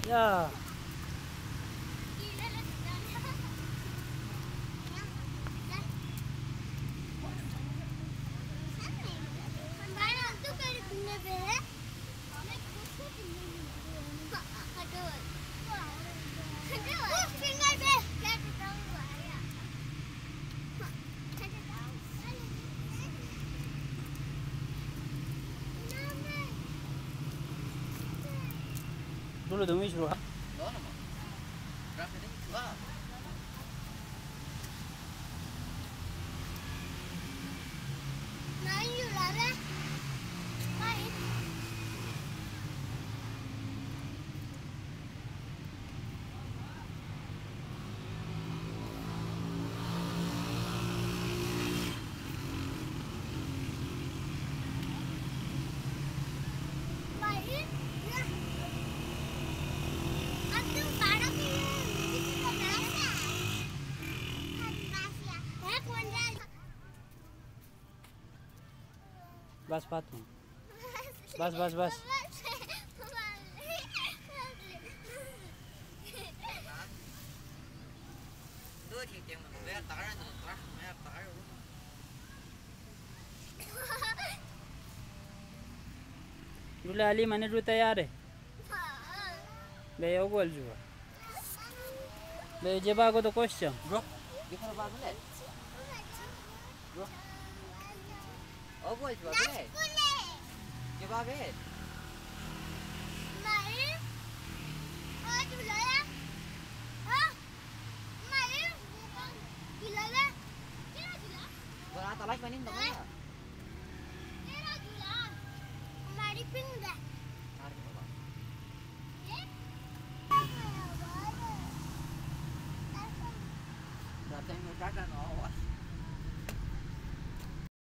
Ya. Dulu dong ini suruh. बस पातू बस बस बस dulu Ali mana dulu tayar है बे यो बोल जुआ बे जे बागो तो question bro kita bago le bro oh boy jual le je babe Berapa like mainin dong ya? Berarti yang udah kan? Oh.